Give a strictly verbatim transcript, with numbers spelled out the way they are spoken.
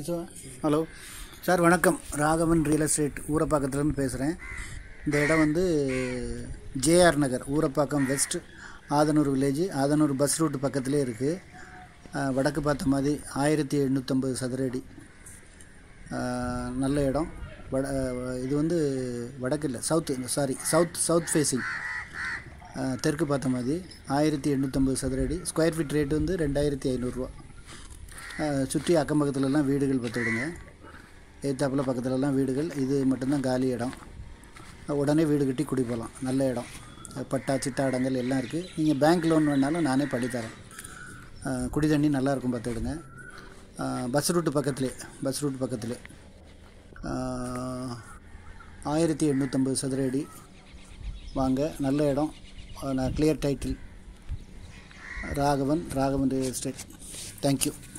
Hello sir, வணக்கம். Raghavan real estate ஊரப்பாக்கத்துலேருந்து பேசுகிறேன். இந்த இடம் வந்து JR Nagar, Urapakkam west, Athanur village, Athanur bus route பக்கத்துலேயே இருக்குது. வடக்கு பார்த்த மாதிரி ஆயிரத்தி எண்ணூற்றம்பது சதுர அடி, நல்ல இடம். வட இது வந்து வடக்கு இல்லை, south sorry south south facing, தெற்கு பார்த்த மாதிரி ஆயிரத்தி எண்ணூற்றம்பது சதுர அடி. ஸ்கொயர் ஃபீட் ரேட்டு வந்து ரெண்டாயிரத்தி ஐநூறுரூவா. சுற்றி அக்கம் பக்கத்துலலாம் வீடுகள் பார்த்து விடுங்க. ஏத்தாப்பில் பக்கத்துலலாம் வீடுகள். இது மட்டும்தான் காலி இடம். உடனே வீடு கட்டி குடி போகலாம். நல்ல இடம். பட்டா சிட்டா இடங்கள் எல்லாம் இருக்குது. நீங்கள் பேங்க் லோன் வேணாலும் நானே பண்ணித்தரேன். குடி தண்ணி நல்லாயிருக்கும் பார்த்துடுங்க. பஸ் ரூட்டு பக்கத்துலேயே பஸ் ரூட் பக்கத்துலேயே ஆயிரத்தி எண்ணூற்றம்பது சதுர அடி. வாங்க, நல்ல இடம். நான் clear title. Raghavan Raghavan real estate. Thank you.